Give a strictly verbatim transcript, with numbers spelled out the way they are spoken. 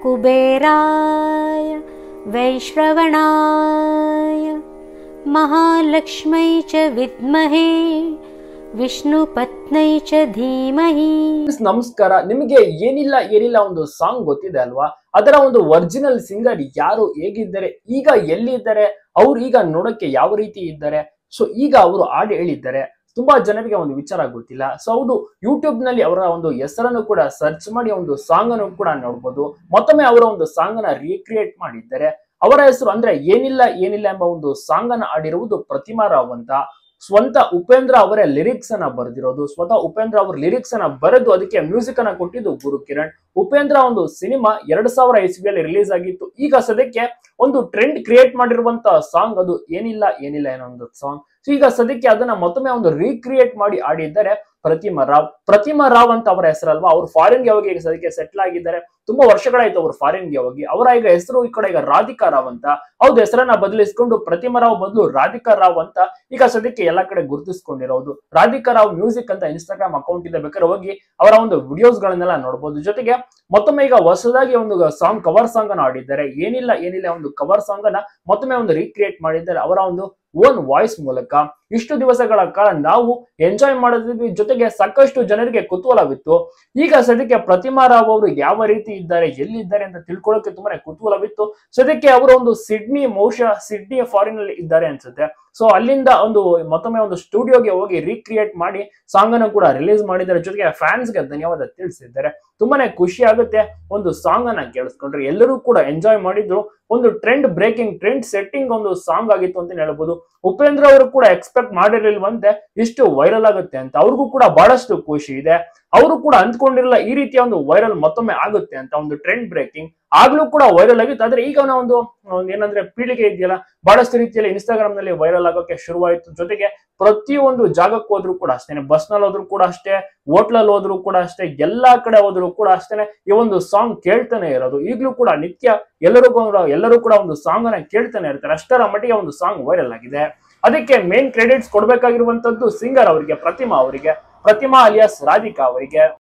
कुबेराय वैश्रवणाय महालक्ष्मै च विद्महे ವಿಷ್ಣುಪತ್ನೈ ಚ ಧೀಮಹಿ. ನಮಸ್ಕಾರ. ನಿಮಗೆ ಏನಿಲ್ಲ ಏನಿಲ್ಲ ಒಂದು ಸಾಂಗ್ ಗೊತ್ತಿದೆ ಅಲ್ವಾ? ಅದರ ಒಂದು ಒರಿಜಿನಲ್ ಸಿಂಗರ್ ಯಾರು, ಹೇಗಿದ್ದಾರೆ, ಈಗ ಎಲ್ಲಿದ್ದಾರೆ, ಅವ್ರು ಈಗ ನೋಡಕ್ಕೆ ಯಾವ ರೀತಿ ಇದ್ದಾರೆ, ಸೊ ಈಗ ಅವರು ಹಾಡು ಹೇಳಿದ್ದಾರೆ. ತುಂಬಾ ಜನರಿಗೆ ಒಂದು ವಿಚಾರ ಗೊತ್ತಿಲ್ಲ. ಸೊ ಹೌದು, ಯೂಟ್ಯೂಬ್ ನಲ್ಲಿ ಅವರ ಒಂದು ಹೆಸರನ್ನು ಕೂಡ ಸರ್ಚ್ ಮಾಡಿ ಒಂದು ಸಾಂಗ್ ಅನ್ನು ಕೂಡ ನೋಡ್ಬೋದು. ಮತ್ತೊಮ್ಮೆ ಅವರ ಒಂದು ಸಾಂಗ್ ಅನ್ನ ರೀಕ್ರಿಯೇಟ್ ಮಾಡಿದ್ದಾರೆ. ಅವರ ಹೆಸರು ಅಂದ್ರೆ ಏನಿಲ್ಲ ಏನಿಲ್ಲ ಎಂಬ ಒಂದು ಸಾಂಗ್ ಅನ್ನ ಆಡಿರುವುದು ಪ್ರತಿಮಾ ರಾವ್ ಅಂತ. ಸ್ವಂತ ಉಪೇಂದ್ರ ಅವರೇ ಲಿರಿಕ್ಸ್ ಅನ್ನ ಬರೆದಿರೋದು. ಸ್ವತಃ ಉಪೇಂದ್ರ ಅವರು ಲಿರಿಕ್ಸ್ ಅನ್ನ ಬರೆದು ಅದಕ್ಕೆ ಮ್ಯೂಸಿಕ್ ಅನ್ನ ಕೊಟ್ಟಿದ್ದು ಗುರು ಕಿರಣ್. ಉಪೇಂದ್ರ ಒಂದು ಸಿನಿಮಾ ಎರಡ್ ಸಾವಿರ ಇಸ್ವಿಯಲ್ಲಿ ರಿಲೀಸ್ ಆಗಿತ್ತು. ಈಗ ಸದ್ಯಕ್ಕೆ ಒಂದು ಟ್ರೆಂಡ್ ಕ್ರಿಯೇಟ್ ಮಾಡಿರುವಂತ ಸಾಂಗ್ ಅದು ಏನಿಲ್ಲ ಏನಿಲ್ಲ ಏನೋ ಒಂದು ಸಾಂಗ್. ಸೊ ಈಗ ಸದ್ಯಕ್ಕೆ ಅದನ್ನ ಮತ್ತೊಮ್ಮೆ ಒಂದು ರೀಕ್ರಿಯೇಟ್ ಮಾಡಿ ಆಡಿದ್ದಾರೆ ಪ್ರತಿಮಾ ರಾವ್. ಪ್ರತಿಮಾ ರಾವ್ ಅಂತ ಅವರ ಹೆಸರಲ್ವಾ? ಅವರು ಫಾರಿನ್ಗೆ ಹೋಗಿ ಈಗ ಸದ್ಯಕ್ಕೆ ಸೆಟ್ಲ್ ಆಗಿದ್ದಾರೆ. ತುಂಬಾ ವರ್ಷಗಳಾಯ್ತು ಅವರು ಫಾರಿನ್ಗೆ ಹೋಗಿ. ಅವರ ಈಗ ಹೆಸರು ಈ ಕಡೆ ಈಗ ರಾಧಿಕಾ ರಾವ್ ಅಂತ. ಹೌದು, ಹೆಸರನ್ನ ಬದಲಿಸಿಕೊಂಡು ಪ್ರತಿಮಾ ರಾವ್ ಬದಲು ರಾಧಿಕಾ ರಾವ್ ಅಂತ ಈಗ ಸದ್ಯಕ್ಕೆ ಎಲ್ಲಾ ಕಡೆ ಗುರುತಿಸಿಕೊಂಡಿರೋದು. ರಾಧಿಕಾ ರಾವ್ ಮ್ಯೂಸಿಕ್ ಅಂತ ಇನ್ಸ್ಟಾಗ್ರಾಮ್ ಅಕೌಂಟ್ ಇದೆ, ಬೇಕಾದ್ರೆ ಹೋಗಿ ಅವರ ಒಂದು ವಿಡಿಯೋಸ್ ಗಳನ್ನೆಲ್ಲ ನೋಡಬಹುದು. ಜೊತೆಗೆ ಮತ್ತೊಮ್ಮೆ ಈಗ ಹೊಸದಾಗಿ ಒಂದು ಸಾಂಗ್ ಕವರ್ ಸಾಂಗ್ ಅನ್ನು ಆಡಿದ್ದಾರೆ. ಏನಿಲ್ಲ ಏನಿಲ್ಲ ಒಂದು ಕವರ್ ಸಾಂಗ್ ಅನ್ನ ಮತ್ತೊಮ್ಮೆ ಒಂದು ರೀಕ್ರಿಯೇಟ್ ಮಾಡಿದ್ದಾರೆ ಅವರ ಒಂದು ಓನ್ ವಾಯ್ಸ್ ಮೂಲಕ. ಇಷ್ಟು ದಿವಸಗಳ ಕಾಲ ನಾವು ಎಂಜಾಯ್ ಮಾಡಿದ್ವಿ, ಜೊತೆಗೆ ಸಾಕಷ್ಟು ಜನರಿಗೆ ಕುತೂಹಲವಿತ್ತು. ಈಗ ಸದ್ಯಕ್ಕೆ ಪ್ರತಿಮಾ ರಾವ್ ಅವರು ಯಾವ ರೀತಿ ಇದ್ದಾರೆ, ಎಲ್ಲಿದ್ದಾರೆ ಅಂತ ತಿಳ್ಕೊಳ್ಳೋಕೆ ತುಂಬಾನೇ ಕುತೂಹಲವಿತ್ತು. ಸದ್ಯಕ್ಕೆ ಅವರು ಒಂದು ಸಿಡ್ನಿ, ಬಹುಶಃ ಸಿಡ್ನಿ ಫಾರಿನ್ ಅಲ್ಲಿ ಇದ್ದಾರೆ ಅನ್ಸುತ್ತೆ. ಸೊ ಅಲ್ಲಿಂದ ಒಂದು ಮತ್ತೊಮ್ಮೆ ಒಂದು ಸ್ಟುಡಿಯೋಗೆ ಹೋಗಿ ರೀಕ್ರಿಯೇಟ್ ಮಾಡಿ ಸಾಂಗ್ ಅನ್ನು ಕೂಡ ರಿಲೀಸ್ ಮಾಡಿದ್ದಾರೆ. ಜೊತೆಗೆ ಫ್ಯಾನ್ಸ್ ಗೆ ಧನ್ಯವಾದ ತಿಳಿಸಿದ್ದಾರೆ. ತುಂಬಾನೇ ಖುಷಿ ಆಗುತ್ತೆ ಒಂದು ಸಾಂಗ್ ಅನ್ನ ಕೇಳಿಸ್ಕೊಂಡ್ರೆ. ಎಲ್ಲರೂ ಕೂಡ ಎಂಜಾಯ್ ಮಾಡಿದ್ರು. ಒಂದು ಟ್ರೆಂಡ್ ಬ್ರೇಕಿಂಗ್, ಟ್ರೆಂಡ್ ಸೆಟ್ಟಿಂಗ್ ಒಂದು ಸಾಂಗ್ ಆಗಿತ್ತು ಅಂತ ಹೇಳ್ಬೋದು. ಉಪೇಂದ್ರ ಅವರು ಕೂಡ ಎಕ್ಸ್ಪೆಕ್ಟ್ ಮಾಡಿರ್ಲಿಲ್ವಂತೆ ಇಷ್ಟು ವೈರಲ್ ಆಗುತ್ತೆ ಅಂತ. ಅವ್ರಿಗೂ ಕೂಡ ಬಹಳಷ್ಟು ಖುಷಿ ಇದೆ. ಅವರು ಕೂಡ ಅಂದ್ಕೊಂಡಿರಲ್ಲ ಈ ರೀತಿಯ ಒಂದು ವೈರಲ್ ಮತ್ತೊಮ್ಮೆ ಆಗುತ್ತೆ ಅಂತ. ಒಂದು ಟ್ರೆಂಡ್ ಬ್ರೇಕಿಂಗ್ ಆಗ್ಲೂ ಕೂಡ ವೈರಲ್ ಆಗಿತ್ತು. ಆದ್ರೆ ಈಗ ಒಂದು ಏನಂದ್ರೆ ಪೀಳಿಗೆ ಇದೆಯಲ್ಲ, ಬಹಳಷ್ಟು ರೀತಿಯಲ್ಲಿ ಇನ್ಸ್ಟಾಗ್ರಾಮ್ ನಲ್ಲಿ ವೈರಲ್ ಆಗೋಕೆ ಶುರುವಾಯಿತು. ಜೊತೆಗೆ ಪ್ರತಿಯೊಂದು ಜಾಗಕ್ಕೆ ಹೋದ್ರು ಕೂಡ ಅಷ್ಟೇನೆ, ಬಸ್ ನಲ್ಲಿ ಹೋದ್ರು ಕೂಡ ಅಷ್ಟೇ, ಹೋಟ್ಲಲ್ಲಿ ಹೋದ್ರು ಕೂಡ ಅಷ್ಟೇ, ಎಲ್ಲಾ ಕಡೆ ಹೋದ್ರು ಕೂಡ ಅಷ್ಟೇನೆ ಈ ಒಂದು ಸಾಂಗ್ ಕೇಳ್ತಾನೆ ಇರೋದು. ಈಗ್ಲೂ ಕೂಡ ನಿತ್ಯ ಎಲ್ಲರೂ ಕೂಡ ಎಲ್ಲರೂ ಕೂಡ ಒಂದು ಸಾಂಗ್ ಅನ್ನ ಕೇಳ್ತಾನೆ ಇರ್ತಾರೆ. ಅಷ್ಟರ ಮಟ್ಟಿಗೆ ಒಂದು ಸಾಂಗ್ ವೈರಲ್ ಆಗಿದೆ. ಅದಕ್ಕೆ ಮೇನ್ ಕ್ರೆಡಿಟ್ಸ್ ಕೊಡ್ಬೇಕಾಗಿರುವಂತದ್ದು ಸಿಂಗರ್ ಅವರಿಗೆ, ಪ್ರತಿಮಾ ಅವರಿಗೆ, ಪ್ರತಿಮಾ ಅಲಿಯಾಸ್ ರಾಧಿಕಾ ಅವರಿಗೆ.